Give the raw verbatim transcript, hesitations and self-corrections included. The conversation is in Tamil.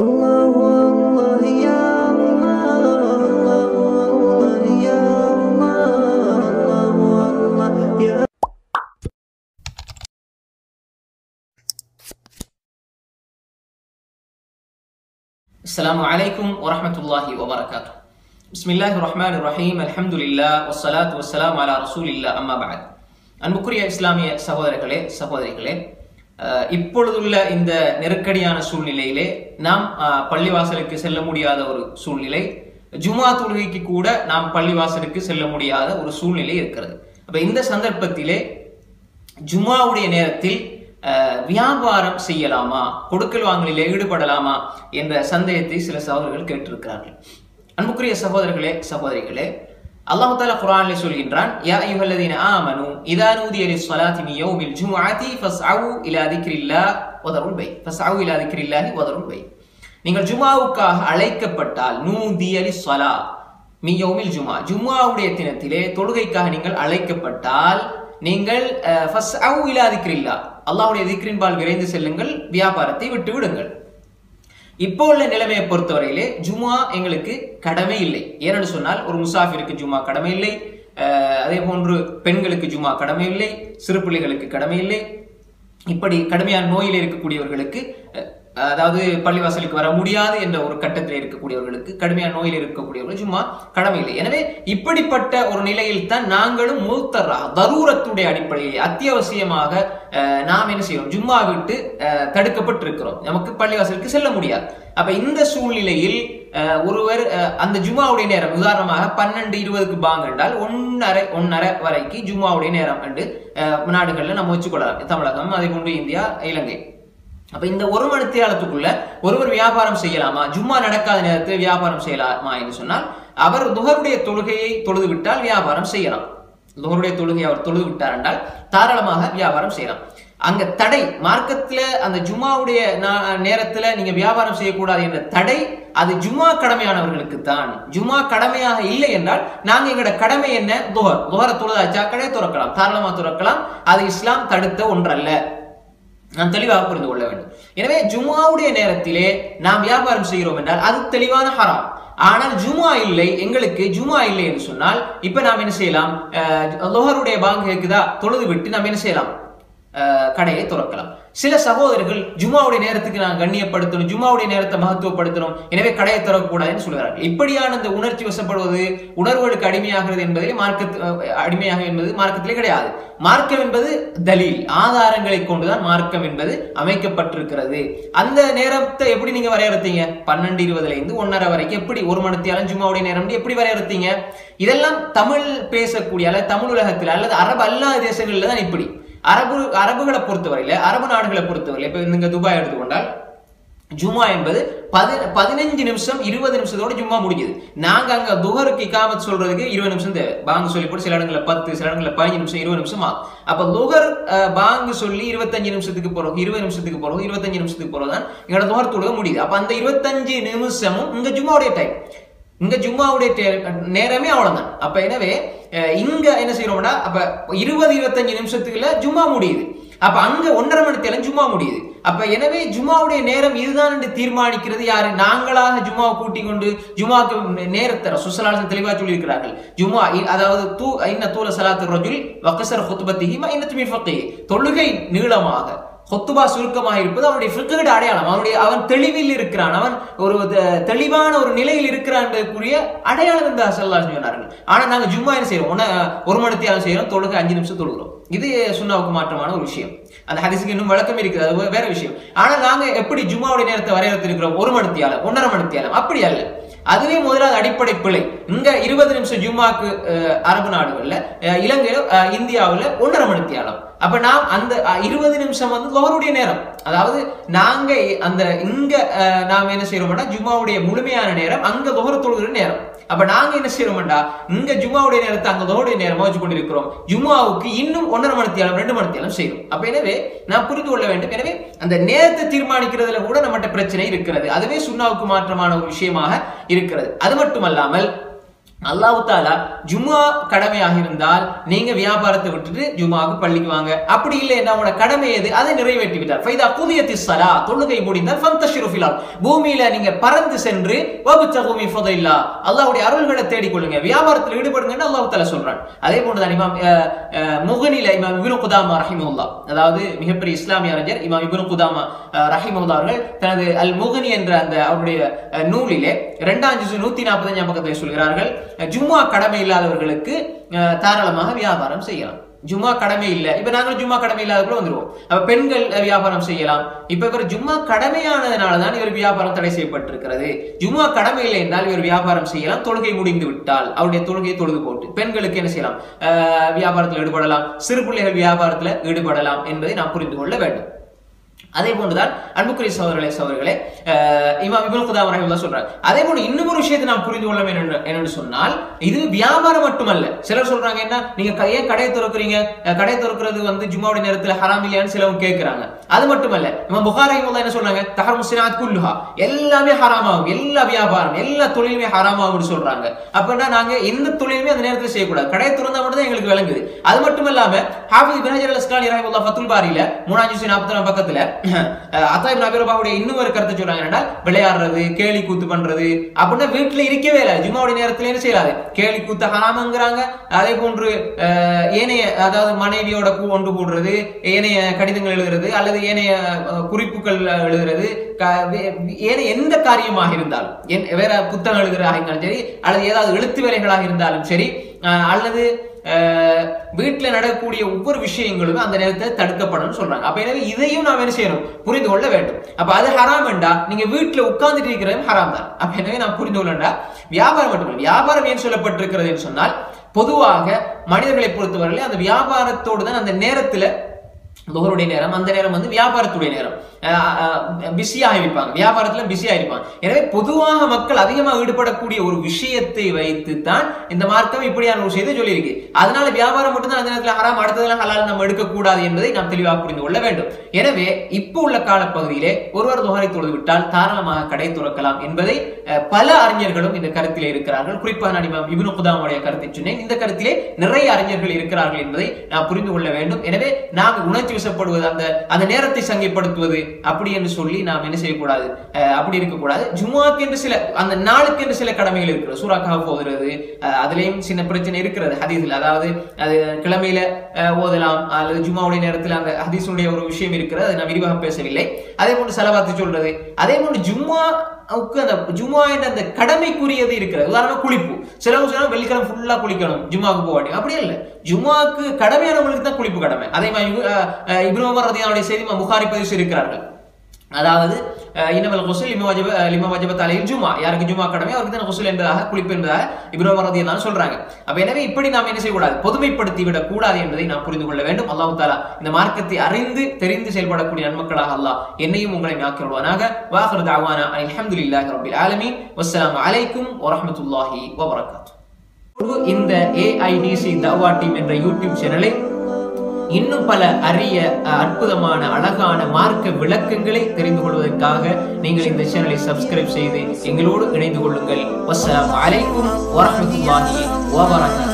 Assalamu alaikum wa rahmatullahi wa barakatuh. Bismillahir Rahmanir Rahim. Alhamdulillah wassalatu wassalamu ala Rasulillah amma ba'd. அன்புக்குரிய இஸ்லாமிய சகோதரர்களே சகோதரிகளே, இப்பொழுதுள்ள இந்த நெருக்கடியான சூழ்நிலையிலே நாம் பள்ளிவாசலுக்கு செல்ல முடியாத ஒரு சூழ்நிலை, ஜுமா தொழுகைக்கு கூட நாம் பள்ளிவாசலுக்கு செல்ல முடியாத ஒரு சூழ்நிலை இருக்கிறது. அப்ப இந்த சந்தர்ப்பத்திலே ஜுமாவுடைய நேரத்தில் வியாபாரம் செய்யலாமா, கொடுக்கல் வாங்கலிலே ஈடுபடலாமா என்ற சந்தேகத்தை சில சகோதரர்கள் கேட்டிருக்கிறார்கள். அன்புக்குரிய சகோதரர்களே சகோதரிகளே, அல்லாஹ் தஆலா குர்ஆனிலே சொல்கின்றான், யா அய்யுஹல்லதீன ஆமனூ இதா நூதிய லிஸ்ஸலாத்தி மின் யௌமில் ஜும்ஆத்தி ஃபஸ்அவு இலா திக்ரில்லாஹ் வதருல் பை ஃபஸ்அவு இலா திக்ரில்லாஹி வதருல் பை. நீங்கள் ஜுமாவுக்காக அழைக்கப்பட்டால், நூதிய லிஸ்ஸலா மின் யௌமில் ஜும்ஆ, ஜும்ஆவுடைய தினத்திலே தொழுகைக்காக நீங்கள் அழைக்கப்பட்டால் நீங்கள் ஃபஸ்அவு இலா திக்ரில்லாஹ், அல்லாஹ்வுடைய திக்ரின்பால் விரைந்து செல்லுங்கள், வியாபாரத்தை விட்டு விடுங்கள். இப்போ உள்ள நிலைமையை பொறுத்தவரையிலே ஜுமா எங்களுக்கு கடமை இல்லை. ஏனென்று சொன்னால், ஒரு முசாஃபிருக்கு ஜுமா கடமை இல்லை, அதே போன்று பெண்களுக்கு ஜுமா கடமை இல்லை, சிறு பிள்ளைகளுக்கு கடமை இல்லை. இப்படி கடுமையான நோயில் இருக்கக்கூடியவர்களுக்கு, அதாவது பள்ளிவாசலுக்கு வர முடியாது என்ற ஒரு கட்டத்தில் இருக்கக்கூடியவர்களுக்கு, கடுமையான நோயில் இருக்கக்கூடியவர்கள் ஜும்மா கடமை இல்லை. எனவே இப்படிப்பட்ட ஒரு நிலையில் தான் நாங்களும் முல்தரா தரூரத்துடைய அடிப்படையில் அத்தியாவசியமாக நாம் என்ன செய்யறோம், ஜும்மா விட்டு தடுக்கப்பட்டிருக்கிறோம், நமக்கு பள்ளிவாசலுக்கு செல்ல முடியாது. அப்ப இந்த சூழ்நிலையில் ஒருவர் அந்த ஜும்மாவுடைய நேரம், உதாரணமாக பன்னெண்டு இருபதுக்கு பாங்க என்றால் ஒன்னரை ஒன்னரை வரைக்கும் ஜும்மாவுடைய நேரம் என்று நாடுகள்ல நம்ம வச்சுக்கொள்ளலாம். தமிழகம், அதே போன்று இந்தியா, இலங்கை. அப்ப இந்த ஒரு மணி நேரத்துக்குள்ள ஒருவர் வியாபாரம் செய்யலாமா, ஜும்மா நடக்காத நேரத்தில் வியாபாரம் செய்யலாமா என்று சொன்னால், அவர் துஹருடைய தொழுகையை தொழுது விட்டால் வியாபாரம் செய்யலாம். துஹருடைய தொழுகையை அவர் தொழுது விட்டார் என்றால் தாராளமாக வியாபாரம் செய்யலாம். அங்க தடை மார்க்கத்துல, அந்த ஜும்மாவுடைய நேரத்துல நீங்க வியாபாரம் செய்யக்கூடாது என்ற தடை அது ஜும்மா கடமையானவர்களுக்கு தான். ஜும்மா கடமையாக இல்லை என்றால், நாங்க எங்களோட கடமை என்ன, துஹர் துஹர தொழுதாச்சா கடையை துறக்கலாம், தாராளமா துறக்கலாம். அது இஸ்லாம் தடுத்த ஒன்றல்ல, நாம் தெளிவாக புரிந்து கொள்ள வேண்டும். எனவே ஜும்மாவுடைய நேரத்திலே நாம் வியாபாரம் செய்கிறோம் என்றால் அது தெளிவான ஹராம். ஆனால் ஜும்மா இல்லை, எங்களுக்கு ஜும்மா இல்லை என்று சொன்னால், இப்ப நாம் என்ன செய்யலாம், லோஹருடைய பாங்கு கேக்குதா, தொழுது விட்டு நாம் என்ன செய்யலாம், கடையை துறக்கலாம். சில சகோதரர்கள் ஜும்மாவுடைய நேரத்துக்கு நான் கண்ணியப்படுத்தணும், ஜும்மாவுடைய நேரத்தை மகத்துவப்படுத்தணும், எனவே கடையை திறக்கக்கூடாதுன்னு சொல்கிறார்கள். இப்படியான இந்த உணர்ச்சி வசப்படுவது, உணர்வுகளுக்கு அடிமையாகிறது என்பதிலே மார்க்க அடிமையாக என்பது மார்க்கத்திலே கிடையாது. மார்க்கம் என்பது தலீல், ஆதாரங்களை கொண்டுதான் மார்க்கம் என்பது அமைக்கப்பட்டிருக்கிறது. அந்த நேரத்தை எப்படி நீங்க வரையறுத்தீங்க, பன்னெண்டு இருபதுல இருந்து ஒன்னரை வரைக்கும் எப்படி ஒரு மணித்தியாலும் ஜும்மாவுடைய நேரம் எப்படி வரையறுத்தீங்க? இதெல்லாம் தமிழ் பேசக்கூடிய அல்லது தமிழ் உலகத்தில் அல்லது அரபு அல்லாத தேசங்கள்ல தான் இப்படி. அரபு அரபுகளை பொறுத்தவரையில, அரபு நாடுகளை பொறுத்தவரையில, இப்ப நீங்க துபாய் எடுத்துக்கொண்டால் ஜும்மா என்பது பதினஞ்சு நிமிஷம் இருபது நிமிஷத்தோட ஜும்மா முடிக்குது. நாங்க அங்க துஹருக்கு இகாமத் சொல்றதுக்கு இருபது நிமிஷம் தேவை. பாங்கு சொல்லி போட்டு சில இடங்கள்ல பத்து, சில இடங்கள்ல பதினஞ்சு நிமிஷம், இருபது நிமிஷம் ஆகும். அப்ப துஹர் பாங்கு சொல்லி இருபத்தஞ்சு நிமிஷத்துக்கு போறோம், இருபது நிமிஷத்துக்கு போறோம், இருபத்தஞ்சு நிமிஷத்துக்கு போறோம் எங்களோட துஹர் தொழுக முடியுது. அப்ப அந்த இருபத்தஞ்சு நிமிஷமும் இங்க ஜும்மாவுடைய டைம், இங்க ஜும்மாவுடைய நேரமே அவ்வளவுதான். அப்ப எனவே இங்க என்ன செய்யறோம்னா, அப்ப இருபது இருபத்தஞ்சு நிமிஷத்துக்குள்ள ஜும்மா முடியுது. அப்ப அங்க ஒன்றரை மணி நேரம் ஜும்மா முடியுது. அப்ப எனவே ஜும்மாவுடைய நேரம் இதுதான் என்று தீர்மானிக்கிறது யாரு? நாங்களாக ஜும்மாவை கூட்டி கொண்டு ஜும்மாவுக்கு நேரத்தை சுசலாசன் தெளிவா சொல்லி இருக்கிறார்கள். ஜும்மா அதாவது தூ இன்ன தூல ஸலாத்து ரஜுல் வகஸர் குத்பத்திஹி மா இன்ன மின் ஃபிக்ஹி, தொழுகை நீளமாக ஹுத்பா சுருக்கமாக இருப்பது அவனுடைய ஃபிக்ஹுடைய அடையாளம். அவனுடைய அவன் தெளிவில் இருக்கிறான், அவன் ஒரு தெளிவான ஒரு நிலையில் இருக்கிறான் என்பதற்குரிய அடையாளம் என்று ஸல்லல்லாஹு அலைஹி வஸல்லம் சொன்னார்கள். ஆனா நாங்க ஜும்மா என்ன செய்யறோம், ஒரு மணி நேரம் செய்யறோம், தொழுகை அஞ்சு நிமிஷம் தொழுகிறோம். இது சுன்னாவுக்கு மாற்றமான ஒரு விஷயம். அந்த ஹதீஸுக்கு இன்னும் விளக்கம் இருக்குது, அது வேற விஷயம். ஆனா நாங்க எப்படி ஜும்மாவுடைய நேரத்தை வரையறுத்திருக்கிறோம், ஒரு மணி நேரம், ஒன்றரை மணி நேரம், அப்படி அல்ல. அதுவே முதலாவது அடிப்படை பிழை. இங்க இருபது நிமிஷம் ஜும்மாக்கு அரபு நாடுகள்ல, இலங்கையில, இந்தியாவுல ஒன்றரை மணி நேரம். அப்ப நாம் அந்த இருபது நிமிஷம் வந்து லோஹருடைய நேரம், அதாவது நாங்க அந்த இங்க நாம என்ன செய்யறோம்னா ஜும்மாவுடைய முழுமையான நேரம் அங்க லோஹர் தொழுகிற நேரம். அப்ப நாங்க என்ன செய்யறோம்டா, இங்க ஜும்மாவுடைய நேரத்தை அங்க லோஹருடைய நேரமா வச்சு கொண்டிருக்கிறோம். ஜும்மாவுக்கு இன்னும் ஒன்றரை மணி நேரம், ரெண்டு மணி நேரம் செய்யணும். அப்ப எனவே நான் புரிந்து கொள்ள வேண்டும். எனவே அந்த நேரத்தை தீர்மானிக்கிறதுல கூட நம்மகிட்ட பிரச்சனை இருக்கிறது. அதுவே சுன்னாவுக்கு மாற்றமான ஒரு விஷயமாக இருக்கிறது. அது மட்டுமல்லாமல் அல்லாஹ் தஆலா ஜும்ஆ கடமையாக இருந்தால் நீங்க வியாபாரத்தை விட்டுட்டு ஜும்ஆவுக்கு பள்ளிக்கு வாங்க, அப்படி இல்லை என்ன உங்களோட கடமை எது அதை நிறைவேற்றி விட்டார். ஃபைதா குதியத்திஸ் ஸலா தொழுகை முடிந்தால் ஃபந்தஷிரு ஃபில் அர்த் பூமியில நீங்க பறந்து சென்று வபுத்தகு மின் ஃபضலில்லாஹ் அல்லாஹ்வுடைய அருள்களை தேடிக்கொள்ளுங்க, வியாபாரத்தில் ஈடுபடுங்கன்னு அல்லாஹ் தஆலா சொல்றான். அதே போன்றுதான் இமாம் முகனில இமாம் இப்னு குதாமா ரஹிமஹுல்லாஹ், அதாவது மிகப்பெரிய இஸ்லாமிய அறிஞர் இமாம் இப்னு குதாமா ரஹிமஹுல்லாஹ் அவர்கள் தனது அல் முகனி என்ற அந்த அவருடைய நூலிலே இரண்டாம் ஜுஸ் நூத்தி நாற்பத்தி அஞ்சாம் பக்கத்தில் சொல்கிறார்கள், ஜும்ஆ கடமை இல்லாதவர்களுக்கு தாராளமாக வியாபாரம் செய்யலாம். ஜும்ஆ கடமை இல்லை, இப்ப நாங்கள் ஜும்ஆ கடமை இல்லாதவர்கள் வந்துருவோம். அப்ப பெண்கள் வியாபாரம் செய்யலாம். இப்ப இவர் ஜும்ஆ கடமையானதுனாலதான் இவர் வியாபாரம் தடை செய்யப்பட்டிருக்கிறது. ஜும்ஆ கடமை இல்லை என்றால் இவர் வியாபாரம் செய்யலாம். தொழுகை முடிந்து விட்டால் அவருடைய தொழுகையை தொழுது போட்டு பெண்களுக்கு என்ன செய்யலாம், வியாபாரத்தில் ஈடுபடலாம், சிறு பிள்ளைகள் வியாபாரத்தில் ஈடுபடலாம் என்பதை நாம் புரிந்து கொள்ள வேண்டும். அதே போன்றுதான் அன்புக்குரிய சகோதரர்களே சகோதரர்களே இமாம் இப்னு குதாமா ரஹிமஹுல்லாஹ் சொல்றாங்க. அதே போல இன்னும் ஒரு விஷயத்தை நாம் புரிந்து கொள்ள வேண்டும் என்னன்னு சொன்னால், இது வியாபாரம் மட்டுமல்ல. சிலர் சொல்றாங்க என்ன, நீங்க ஏன் கடையை திறக்கிறீங்க, கடை திறக்கிறது வந்து ஜும்மாவுடைய நேரத்தில் ஹராம் இல்லையான்னு சிலவங்க கேட்கிறாங்க. அது மட்டுமல்ல, இமாம் புகாரி ரஹிமஹுல்லாஹ் என்ன சொல்றாங்க, தஹர்மு ஸினாத் குல்லுஹா எல்லாமே ஹராமாகும், எல்லா வியாபாரம் எல்லா தொழிலுமே ஹராமாகும்னு சொல்றாங்க. அப்படின்னா நாங்க எந்த தொழிலுமே அந்த நேரத்தில் செய்யக்கூடாது, கடையை திறந்தா மட்டும் தான் எங்களுக்கு விளங்குது. அது மட்டும் இல்லாம ஹாஃபிஸ் இப்னு ஹஜர் அல் அஸ்கலானி ரஹிமஹுல்லாஹ் ஃபத்துல் பாரியில மூணாம் ஜுஸ் நாற்பத்தி நான்காம் பக்கத்துல அத்தா இப்னு அபீ ரபாஹுடைய இன்னும் ஒரு கருத்து சொல்றாங்க, என்றால் விளையாடுறது கேலி கூத்து பண்றது அப்படின்னா வீட்டுல இருக்கவே இல்லை, ஜும்மாவுடைய நேரத்துல என்ன செய்யலாது, கேலி கூத்து ஹராம்ங்கறாங்க. அதே போன்று ஏனைய அதாவது மனைவியோட ஒன்று கூடுறது, ஏனைய கடிதங்கள் எழுதுறது அல்லது ஏனைய குறிப்புகள் எழுதுறது, ஏனைய எந்த காரியமாக இருந்தாலும், வேற புத்தகம் எழுதுறதாக இருந்தாலும் சரி அல்லது ஏதாவது எழுத்து வேலைகளாக இருந்தாலும் சரி அல்லது வீட்டுல நடக்கக்கூடிய ஒவ்வொரு விஷயங்களும் அந்த நேரத்தில் தடுக்கப்படும் சொல்றாங்க. அப்ப எனவே இதையும் நாம் என்ன செய்யணும், புரிந்து கொள்ள வேண்டும். அப்ப அது ஹராம் என்றா நீங்க வீட்டுல உட்கார்ந்துட்டு இருக்கிறதும் ஹராம் தான். அப்ப எனவே நாம் புரிந்து கொள்ளா வியாபாரம் மட்டுமல்ல, வியாபாரம் ஏன் சொல்லப்பட்டிருக்கிறது என்று சொன்னால், பொதுவாக மனிதர்களை பொறுத்தவரையிலே அந்த வியாபாரத்தோடு தான் அந்த நேரத்துல துஹருடைய நேரம், அந்த நேரம் வந்து வியாபாரத்துடைய நேரம், பிஸியாக இருப்பாங்க, வியாபாரத்துல பிஸியாக இருப்பாங்க. எனவே பொதுவாக மக்கள் அதிகமாக ஈடுபடக்கூடிய ஒரு விஷயத்தை வைத்து தான் இந்த மார்க்கம் இப்படியான ஒரு விஷயத்தை சொல்லியிருக்கு. அதனால வியாபாரம் மட்டும்தான் அந்த நேரத்தில் ஹராம், அடுத்ததெல்லாம் ஹலால் நம்ம எடுக்கக்கூடாது என்பதை நாம் தெளிவாக புரிந்து கொள்ள வேண்டும். எனவே இப்போ உள்ள காலப்பகுதியிலே ஒருவர் துஹரை தொழுது விட்டால் தாராளமாக கடை துறக்கலாம் என்பதை பல அறிஞர்களும் இந்த கருத்திலே இருக்கிறார்கள். குறிப்பாக நான் இமாம் இப்னு குதாமாவுடைய கருத்தை சொன்னேன். இந்த கருத்திலே நிறைய அறிஞர்கள் இருக்கிறார்கள் என்பதை நாம் புரிந்து கொள்ள வேண்டும். எனவே நாம் உணர்ச்சி வசப்படுவது, அந்த அந்த நேரத்தை சங்கைப்படுத்துவது அப்படி என்று சொல்லி நாம் என்ன செய்யக்கூடாது, அப்படி இருக்கக்கூடாது. ஜும்ஆக்கு என்று சில அந்த நாளுக்கு என்று சில கடமைகள் இருக்கிறது. சூரா கஹஃப் ஓதுறது, அதுலயும் சின்ன பிரச்சனை இருக்கிறது ஹதீஸ்ல, அதாவது அது கிழமையில ஓதலாம் அல்லது ஜும்ஆவுடைய நேரத்தில் அந்த ஹதீஸுடைய ஒரு விஷயம் இருக்கிறது, அதை நான் விரிவாக பேசவில்லை. அதே போன்று ஸலவாத்து சொல்றது, அதே போன்று ஜும்ஆ அந்த ஜும்ஆ என்ற அந்த கடமைக்குரியது இருக்கிறது. உதாரணமா குளிப்பு, சிலவங்க சொன்னா வெள்ளிக்கிழமை ஃபுல்லா குளிக்கணும் ஜும்ஆவுக்கு போக வேண்டிய, அப்படியே இல்லை. ஜும்ஆக்கு கடமையானவங்களுக்கு தான் குளிப்பு கடமை. அதே மாதிரி இப்னு உமர் ரலியல்லாஹு செய்தி புகாரி பதிவு செய்திருக்கிறார்கள். அதாவது இன்னமல் குஸ்ல் லிமா வஜப லிமா வஜபத் அலைஹில் ஜும்ஆ, யாருக்கு ஜும்ஆ கடமை அவருக்கு தான் குஸ்ல் என்பதாக குளிப்பு என்பதாக இப்னு உமர் ரலியல்லாஹு சொல்றாங்க. அப்ப எனவே இப்படி நாம் என்ன செய்யக்கூடாது, பொதுமைப்படுத்தி விடக் கூடாது என்பதை நாம் புரிந்து கொள்ள வேண்டும். அல்லாஹ் தஆலா இந்த மார்க்கத்தை அறிந்து தெரிந்து செயல்படக்கூடிய நன்மக்களாக அல்லாஹ் என்னையும் உங்களையும் ஆக்கி விடுவானாக. வாஹிரு தஅவானா அல்ஹம்துலில்லாஹி ரப்பில் ஆலமீன். வஸ்ஸலாமு அலைக்கும் வரஹ்மத்துல்லாஹி வபரகாத்துஹு. இந்த ஏஐடிசி தஅவா டீம் என்ற யூடியூப் சேனலை இன்னும் பல அரிய அற்புதமான அழகான மார்க்க விளக்கங்களை தெரிந்து கொள்வதற்காக நீங்கள் இந்த சேனலை சப்ஸ்கிரைப் செய்து எங்களோடு இணைந்து கொள்ளுங்கள். வஸ்ஸலாமு அலைக்கும் வரஹ்மத்துல்லாஹி வபரகாத்துஹு.